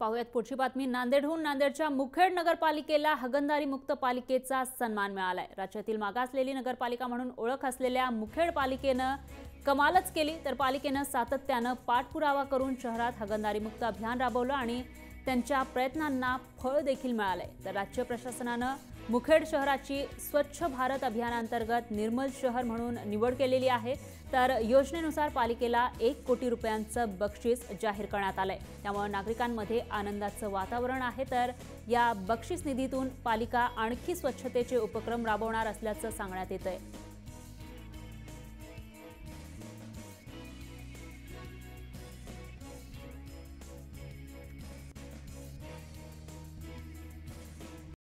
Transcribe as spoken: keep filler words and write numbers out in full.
पाहुयात पुढची बातमी। नांदेडहून नांदेडच्या मुखेड नगरपालिकेला हागणदारी मुक्त पालिकेचा सन्मान मिळालाय। राज्यातील मागासलेली नगरपालिका म्हणून ओळख असलेल्या मुखेड पालिकेनं कमालच केली। तर पालिकेनं सातत्यानं पाठपुरावा करून शहरात हागणदारी मुक्त अभियान राबवलं आणि त्यांच्या प्रयत्नांना फळ देखील मिळालंय। तर राज्य प्रशासनानं मुखेड शहराची स्वच्छ भारत अभियानांतर्गत निर्मल शहर म्हणून निवड केलेली आहे। तर योजनेनुसार पालिकेला एक कोटी रुपयांचं बक्षीस जाहीर करण्यात आलंय। त्यामुळे नागरिकांमध्ये आनंदाचं वातावरण आहे। तर या बक्षीस निधीतून पालिका आणखी स्वच्छतेचे उपक्रम राबवणार असल्याचं सांगण्यात येतंय।